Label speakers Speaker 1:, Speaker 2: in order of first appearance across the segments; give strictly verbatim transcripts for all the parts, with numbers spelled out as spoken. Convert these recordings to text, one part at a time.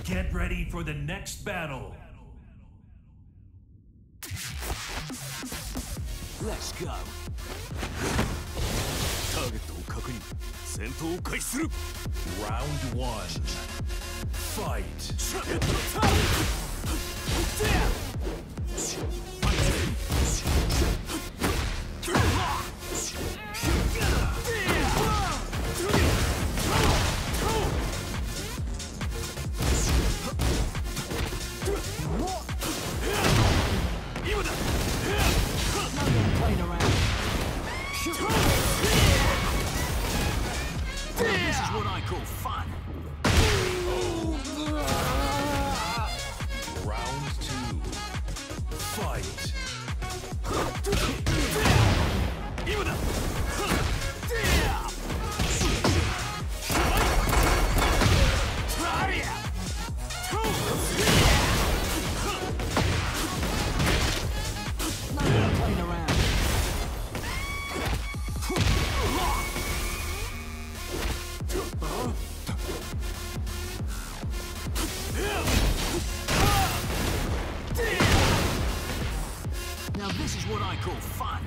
Speaker 1: Get ready for the next battle.
Speaker 2: Let's go. Target を確認。戦闘を開始する。
Speaker 1: Round one. Fight.
Speaker 2: This is what I call fun.
Speaker 1: Round two. Fight.
Speaker 2: Now this is what I call fun.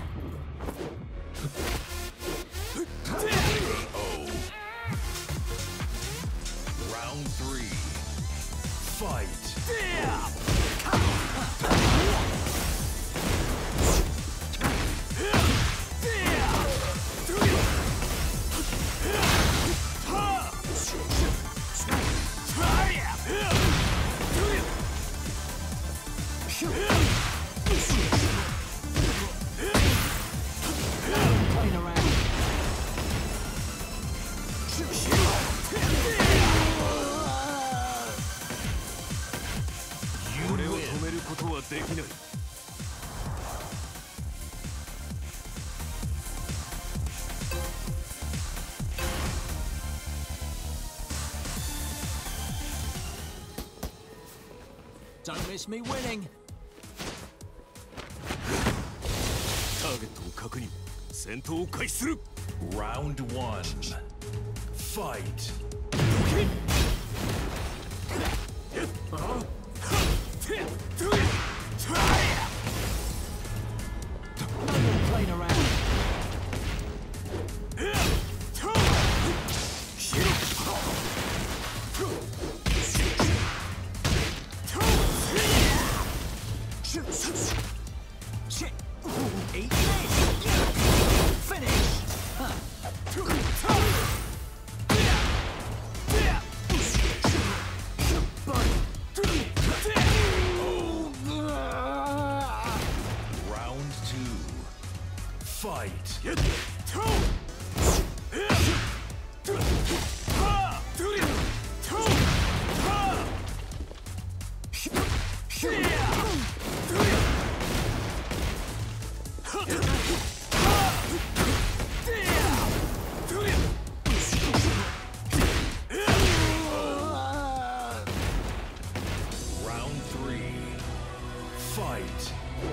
Speaker 1: Oh. Round three. Fight.
Speaker 2: Don't miss me winning. Target を確認。戦闘を開始する。
Speaker 1: Round one. Fight.
Speaker 2: Playing around. Shit! Eat this! Finish!
Speaker 1: Round two. Fight. Round three. Fight.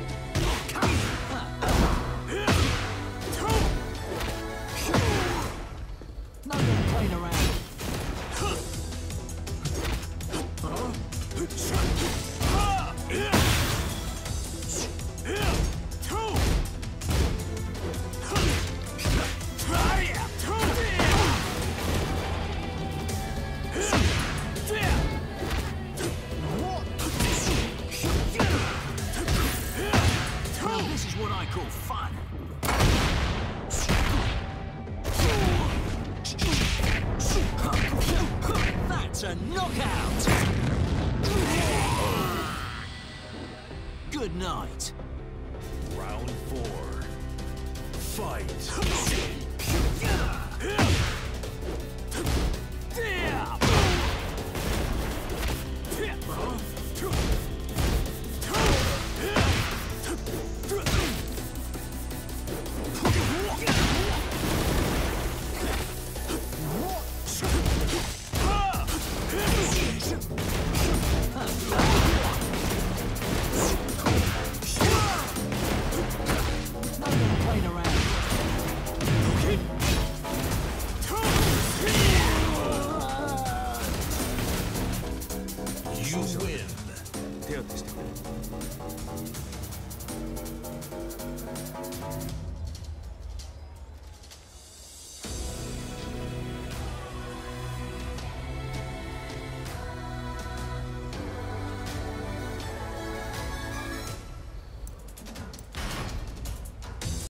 Speaker 2: No more playing around. This is what I call fun. That's a knockout! Good night.
Speaker 1: Round four. Fight.
Speaker 2: Playing around.
Speaker 1: You win.
Speaker 2: 手当てしてくれ。